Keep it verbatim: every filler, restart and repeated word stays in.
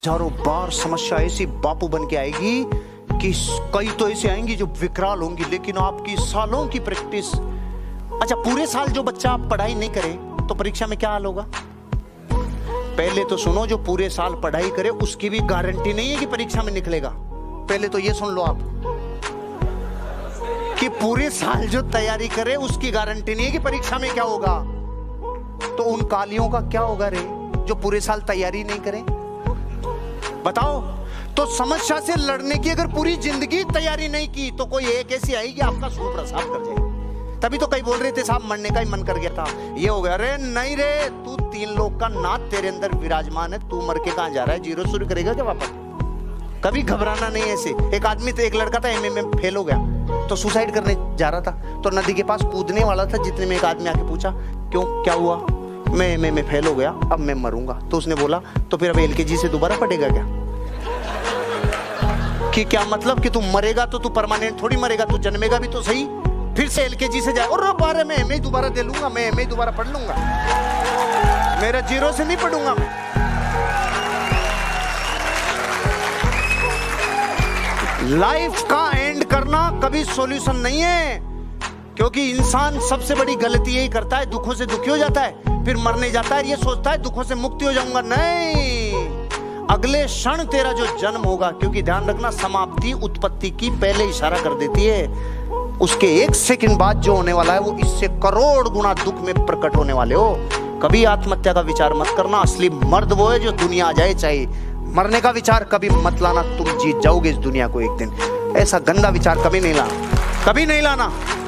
हजारों बार समस्या ऐसी बापू बन के आएगी कि कई तो ऐसे आएंगी जो विकराल होंगी, लेकिन आपकी सालों की प्रैक्टिस। अच्छा, पूरे साल जो बच्चा पढ़ाई नहीं करे तो परीक्षा में क्या हाल होगा? पहले तो सुनो, जो पूरे साल पढ़ाई करे उसकी भी गारंटी नहीं है कि परीक्षा में निकलेगा। पहले तो ये सुन लो आप कि पूरे साल जो तैयारी करे उसकी गारंटी नहीं है कि परीक्षा में क्या होगा। तो उन कालियों का क्या होगा रे जो पूरे साल तैयारी नहीं करें? बताओ। तो समस्या से लड़ने की अगर पूरी जिंदगी तैयारी नहीं की तो कोई एक ऐसी आएगी आपका सूप साफ कर जाए। तभी तो कई बोल रहे थे साहब मरने का ही मन कर गया था, ये हो गया। अरे नहीं रे, तू तीन लोग का नाथ तेरे अंदर विराजमान है, तू मर के कहां जा रहा है? जीरो शुरू करेगा क्या वापस? कभी घबराना नहीं ऐसे। एक आदमी तो, एक लड़का था एमए में फेल हो गया तो सुसाइड करने जा रहा था, तो नदी के पास कूदने वाला था। जितने में एक आदमी आके पूछा क्यों, क्या हुआ? मैं एमए में फेल हो गया, अब मैं मरूंगा। तो उसने बोला तो फिर अब एलकेजी से दोबारा पढ़ेगा क्या? कि क्या मतलब कि तू मरेगा तो तू परमानेंट थोड़ी मरेगा, तू जन्मेगा भी तो सही, फिर से एलकेजी से जाए। और बारे में एमए दोबारा दे लूंगा, मैं एमए दोबारा पढ़ लूंगा, मेरा जीरो से नहीं पढ़ूंगा मैं। लाइफ का एंड करना कभी सॉल्यूशन नहीं है, क्योंकि इंसान सबसे बड़ी गलती यही करता है, दुखों से दुखी हो जाता है, फिर मरने जाता है, ये सोचता है दुखों से मुक्ति हो जाऊंगा। नहीं, अगले क्षण तेरा जो जन्म होगा, क्योंकि ध्यान रखना समाप्ति उत्पत्ति की पहले इशारा कर देती है, उसके एक सेकंड बाद जो होने वाला है वो इससे करोड़ गुना दुख में प्रकट होने वाले हो। कभी आत्महत्या का विचार मत करना, असली मर्द वो है जो दुनिया आ जाए चाहे। मरने का विचार कभी मत लाना, तुम जीत जाओगे इस दुनिया को एक दिन। ऐसा गंदा विचार कभी नहीं लाना, कभी नहीं लाना।